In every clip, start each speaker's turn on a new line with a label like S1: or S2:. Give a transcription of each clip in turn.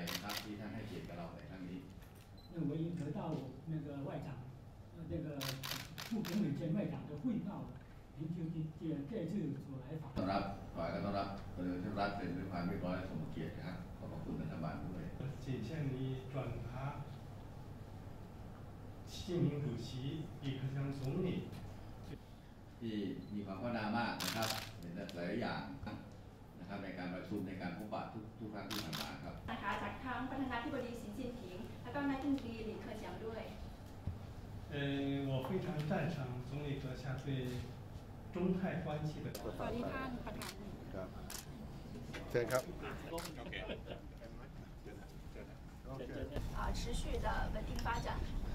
S1: ครับที่ท่านให้เกียรติกับเราในครั้งนี้
S2: 那我已经得到那个外长，那个副总理兼外长的汇报，您就这次所来访。
S1: ต้อนรับฝ่ายก็ต้อนรับเรือที่รัฐเป็นด้วยความเรียบร้อยและสมเกียรติครับขอบคุณรัฐบาลด้วย
S3: 仅限于转达习近平主席、李克强总理
S1: ที่มีความก้าวหน้ามากนะครับเป็นหลายอย่างนะครับในการประชุมในการพบปะทุกครั้งที่ผ่านมาครับ
S4: นะคะจากทั้งประธานาธิบดีสีจิ้นผิงและก็นายกรัฐมนตรีหลีเคอเฉียงด้วย
S3: 我非常赞赏总理阁下对中泰关系的。
S4: สวัสดีท่านประธาน
S5: ครับเชิญครับ
S4: 持续的稳定发展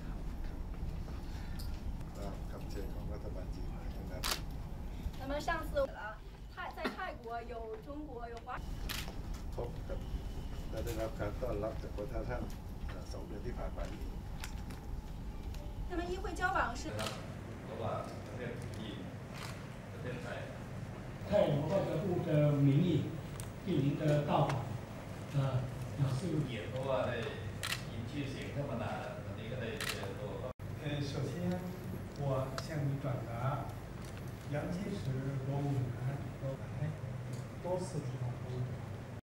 S5: คำเชิญของรัฐบาลจีนนะครับ
S4: 那么上次在泰国有中国有华
S5: พบกับและได้รับการต้อนรับจากประธานท่าน2 เดือนที่ผ่านมานี้
S4: 那么议会交往是
S1: ระหว่างประเทศจีนประเทศไทย
S2: 泰国外交部的名义对您的到访，表示
S1: เกียรติเพราะว่าได้ยินชื่อเสียงท่านมานานวันนี้ก็ได้เจอตัว
S3: 首先我向你转达，杨洁篪、罗武南都来多次提到